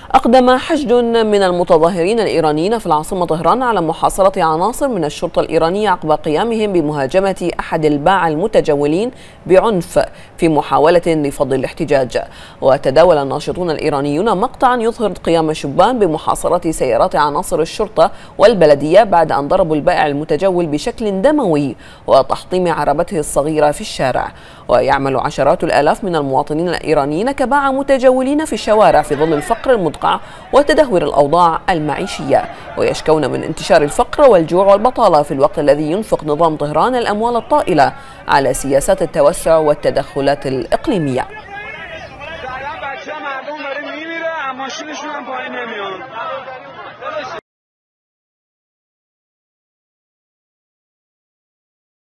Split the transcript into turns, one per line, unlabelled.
أقدم حشد من المتظاهرين الإيرانيين في العاصمة طهران على محاصرة عناصر من الشرطة الإيرانية عقب قيامهم بمهاجمة أحد الباعة المتجولين بعنف في محاولة لفض الاحتجاج. وتداول الناشطون الإيرانيون مقطعا يظهر قيام شبان بمحاصرة سيارات عناصر الشرطة والبلدية بعد أن ضربوا البائع المتجول بشكل دموي وتحطيم عربته الصغيرة في الشارع. ويعمل عشرات الآلاف من المواطنين الإيرانيين كباعة متجولين في الشوارع في ظل الفقر المدقع وتدهور الأوضاع المعيشية، ويشكون من انتشار الفقر والجوع والبطالة في الوقت الذي ينفق نظام طهران الأموال الطائلة على سياسات التوسع والتدخلات الإقليمية.